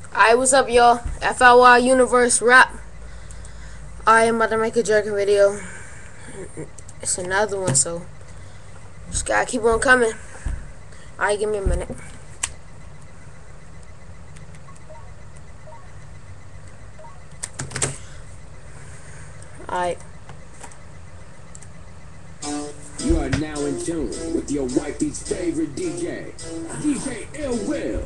Alright, what's up, y'all? FLY Universe Rap. I am about to make a jerking video. It's another one, so just gotta keep on coming. Alright, give me a minute. Alright. You are now in tune with your wifey's favorite DJ, DJ Ill Will.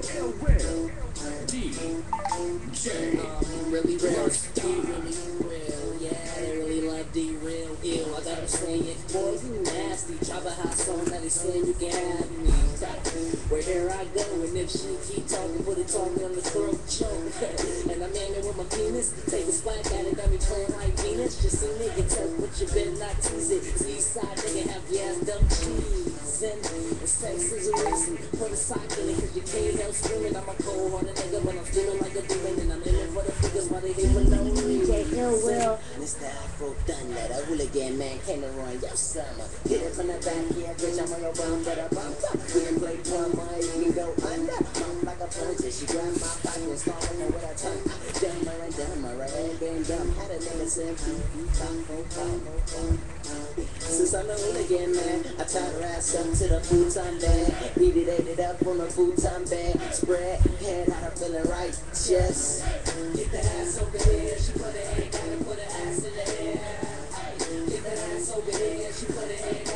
DJ Really real, really real, yeah, they really love D-Real, ill, I got them saying, boys, you nasty, drop a hot song that is saying you can have me, where here I go, and if she keep talking, put it on me on the throat, choke, and I'm aiming with my penis, take a splash at it, got me playing like Venus, just a nigga, tell what you better not tease it, Eastside nigga, have your ass dumb cheese, and sex is a reason, put a sock in it, cause you can't help screaming, I'm a cold-hearted nigga, but I'm feeling like a demon, and I'm in it for the figures while they hate for no reason. Ill Will. It's the Afro Thunder, the hooligan man came to run your summer. Get it from the back, yeah, bitch, I'm on your bum, but I bump up. We can play drama, you can go under. Bump like a punch, she grabbed my pocket and started me with a tongue. Dumber, and game dumb. Had a nigga saying, since I'm a hooligan man, I tie her ass up to the futon bed. Beat it up on the futon bed. Spread, head out, I'm feeling righteous. Get that ass over there, she put her head down and put her ass in the air. Get that ass over there, she put her head